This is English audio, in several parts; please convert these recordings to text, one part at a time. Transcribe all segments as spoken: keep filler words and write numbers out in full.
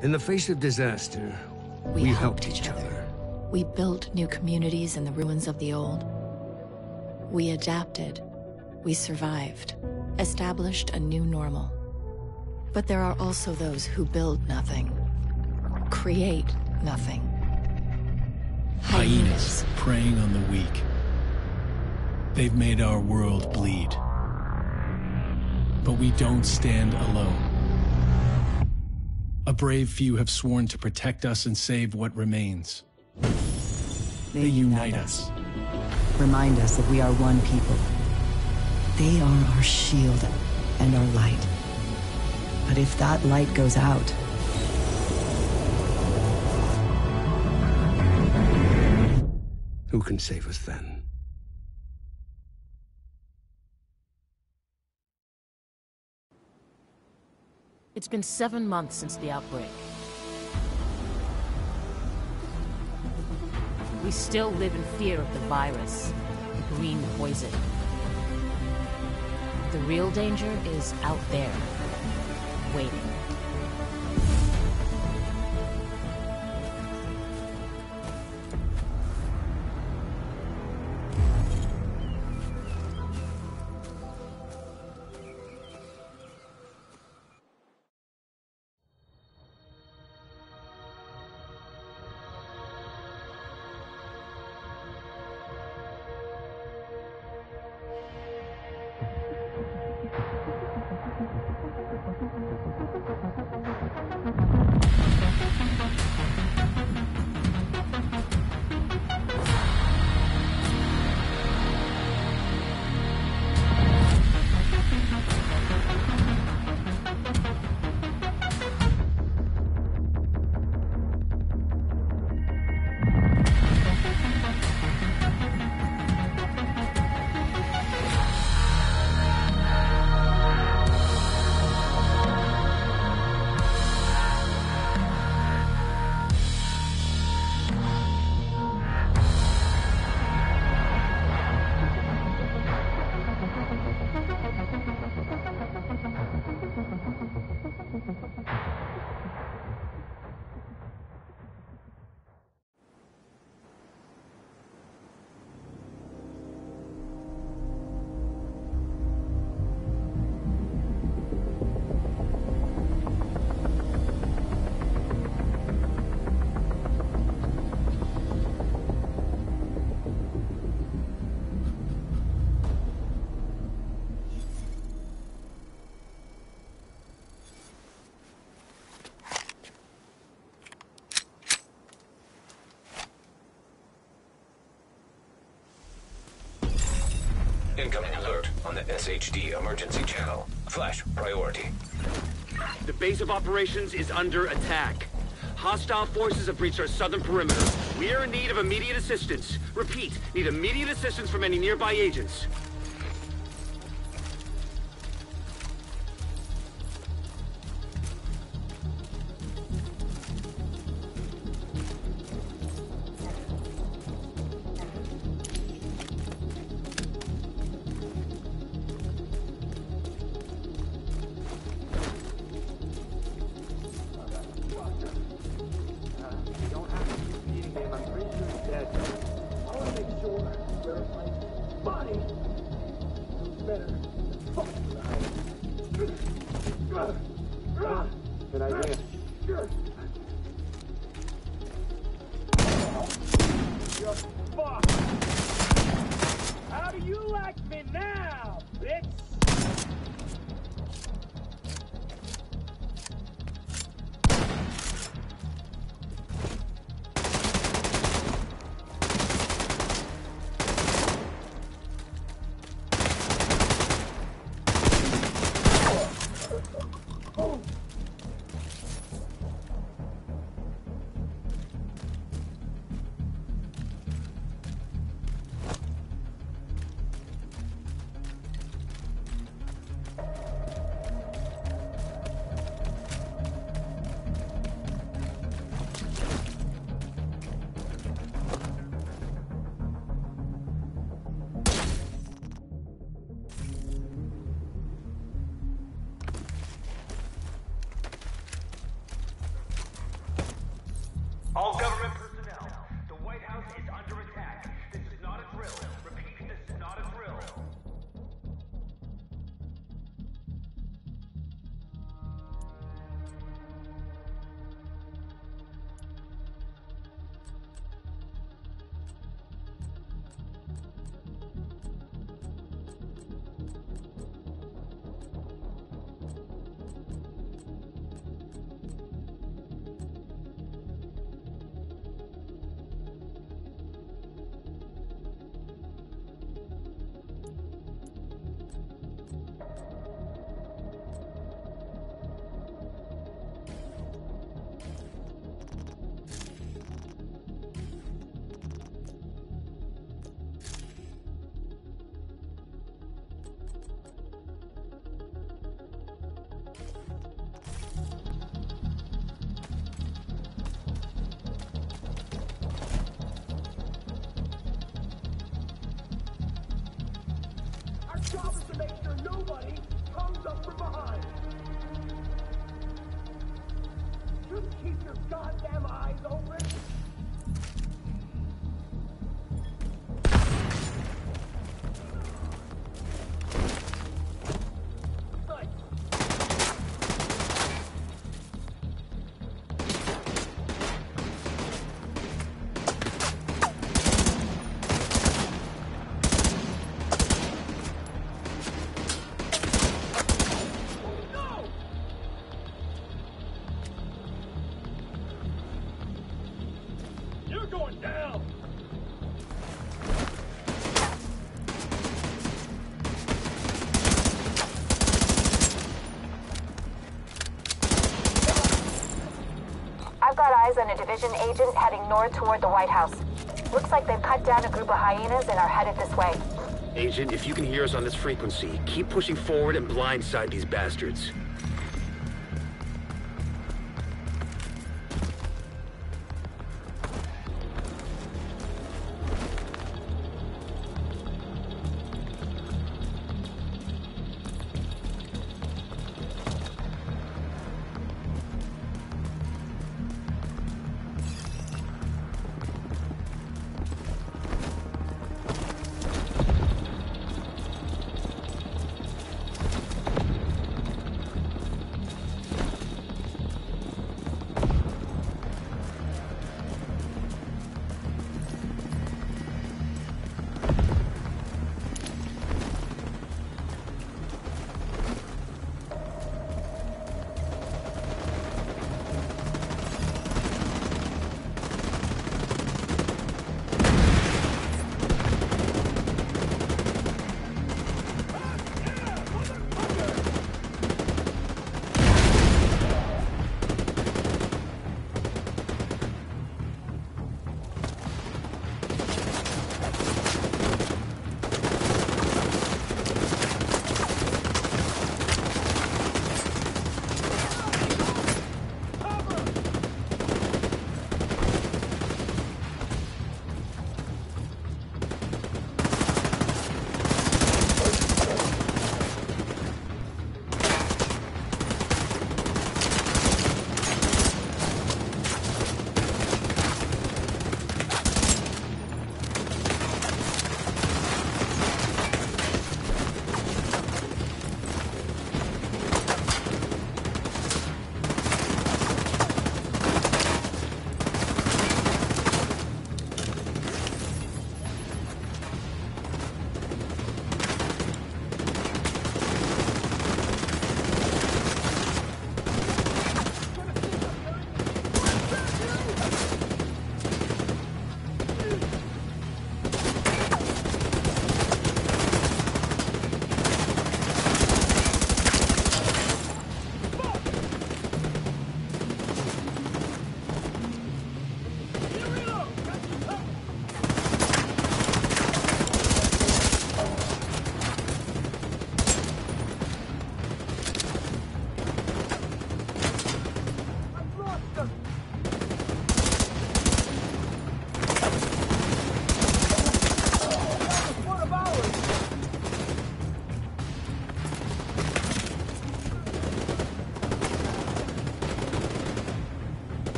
In the face of disaster, We, we helped helped each each other. other. We built new communities in the ruins of the old. We adapted. We survived. Established a new normal. But there are also those who build nothing. Create nothing. Hyenas preying on the weak. They've made our world bleed. But we don't stand alone. A brave few have sworn to protect us and save what remains. They unite us. Remind us that we are one people. They are our shield and our light. But if that light goes out, Who can save us then? It's been seven months since the outbreak. We still live in fear of the virus, the green poison. The real danger is out there, waiting. Incoming alert on the S H D emergency channel. Flash priority. The base of operations is under attack. Hostile forces have breached our southern perimeter. We are in need of immediate assistance. Repeat, need immediate assistance from any nearby agents. Body! job is to make sure nobody comes up from behind. Just keep your goddamn eyes open. And a division agent heading north toward the White House. Looks like they've cut down a group of hyenas and are headed this way. Agent, if you can hear us on this frequency, keep pushing forward and blindside these bastards.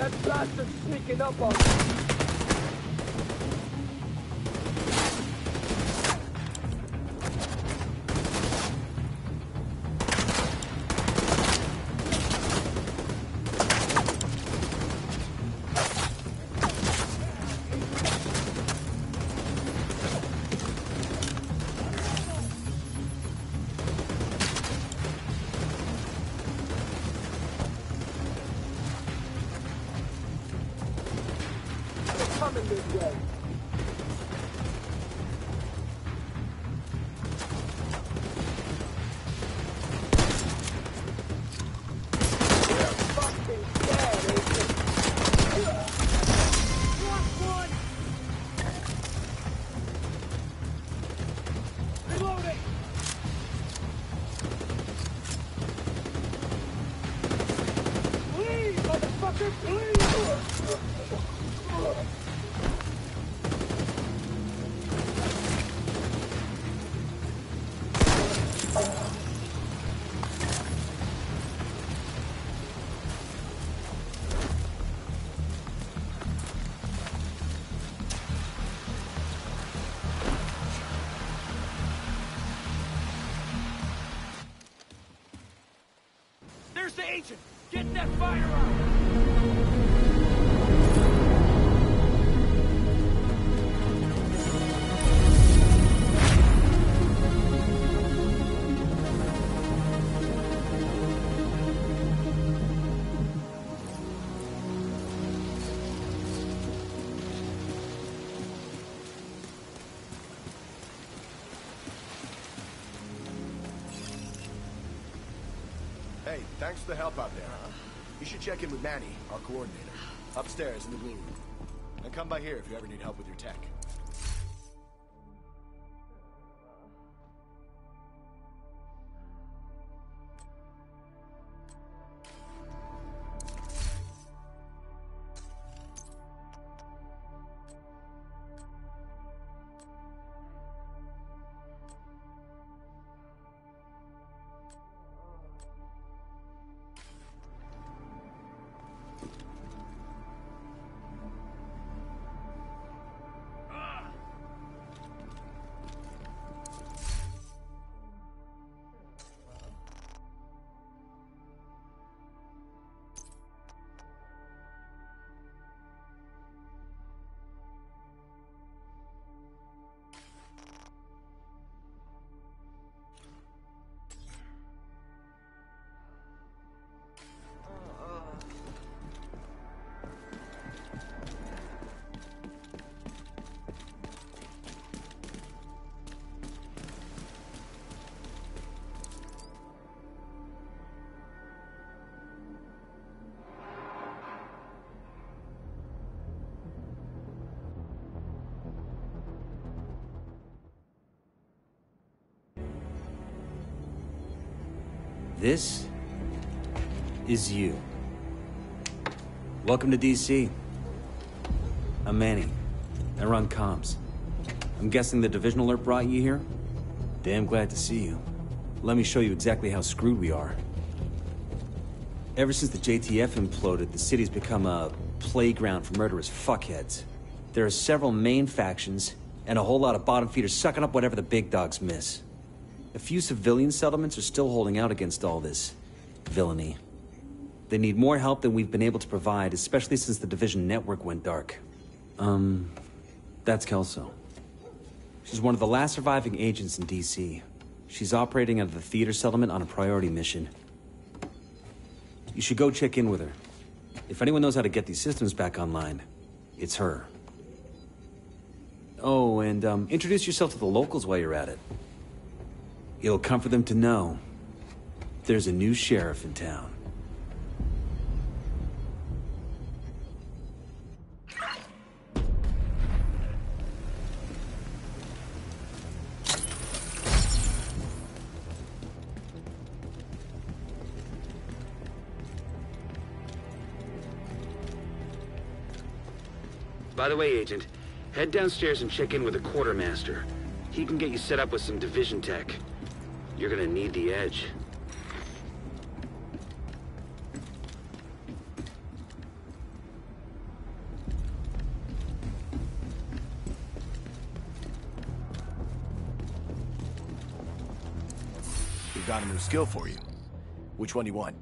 That bastard's sneaking up on me. Coming this way. You're fucking dead, Agent. One, one. Reloading. Please, motherfucker, please. There's the agent! Get that firearm! Hey, thanks for the help out there. You should check in with Manny, our coordinator. Upstairs in the green room. And come by here if you ever need help with your tech. This is you. Welcome to D C. I'm Manny. I run comms. I'm guessing the Division alert brought you here? Damn glad to see you. Let me show you exactly how screwed we are. Ever since the J T F imploded, the city's become a playground for murderous fuckheads. There are several main factions, and a whole lot of bottom feeders sucking up whatever the big dogs miss. A few civilian settlements are still holding out against all this villainy. They need more help than we've been able to provide, especially since the Division network went dark. Um, that's Kelso. She's one of the last surviving agents in D C. She's operating out of the theater settlement on a priority mission. You should go check in with her. If anyone knows how to get these systems back online, it's her. Oh, and um, introduce yourself to the locals while you're at it. It'll comfort them to know there's a new sheriff in town. By the way, Agent, head downstairs and check in with the quartermaster. He can get you set up with some Division tech. You're gonna need the edge. we've got a new skill for you. Which one do you want?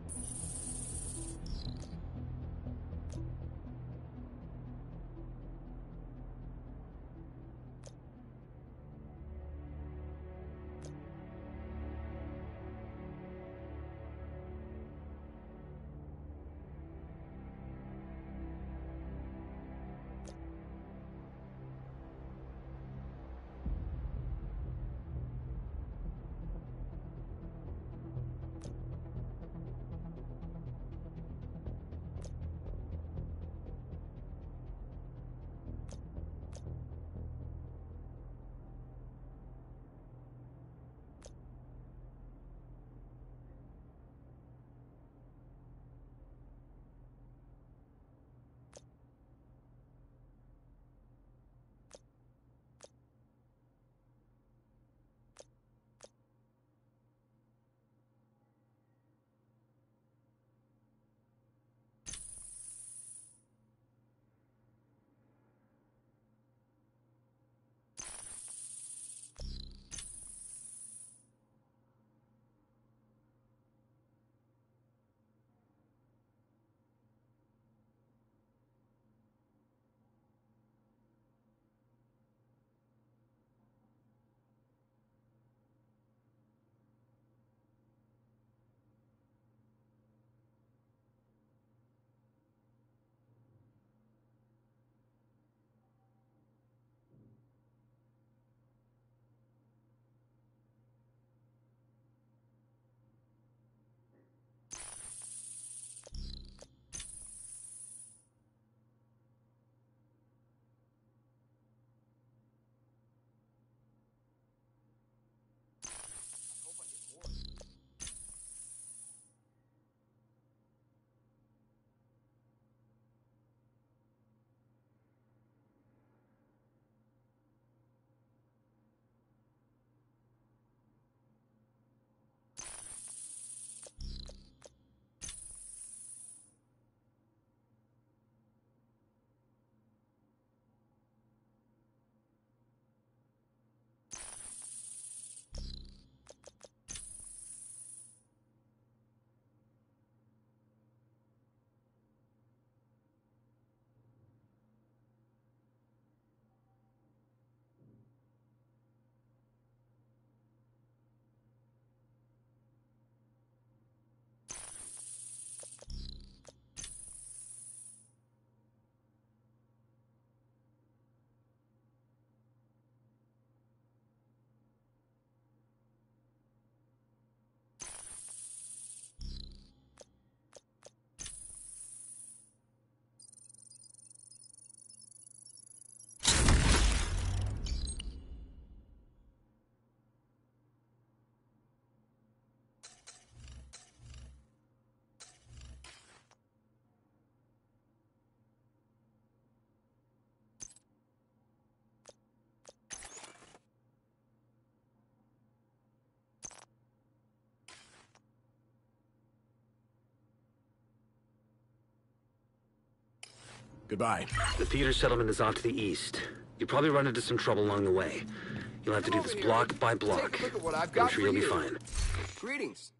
Goodbye. The theater settlement is off to the east. You'll probably run into some trouble along the way. You'll have to do this block by block. Take a look at what I've I'm got sure for you'll be you. fine. Greetings.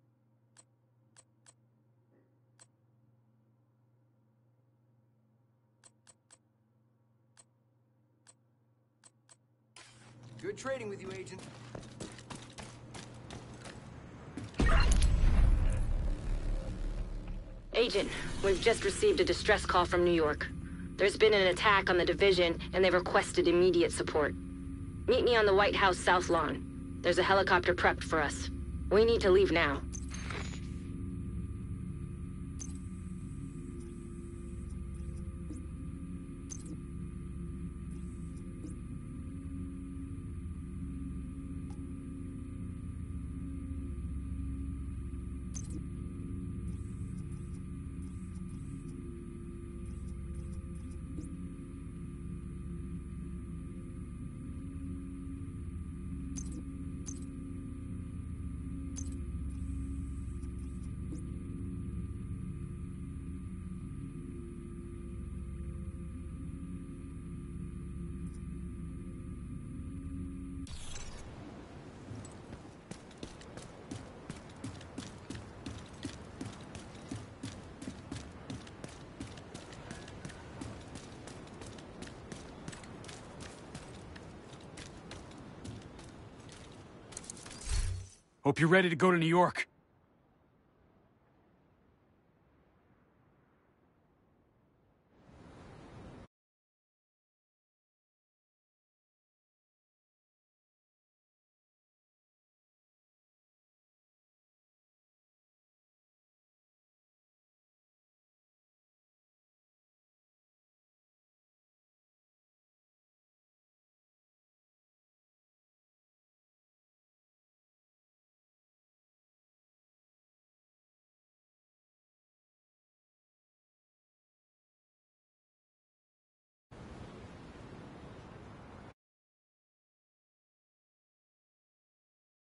Good trading with you, Agent. Agent, we've just received a distress call from New York. There's been an attack on the division, and they've requested immediate support. Meet me on the White House South Lawn. There's a helicopter prepped for us. We need to leave now. Hope you're ready to go to New York.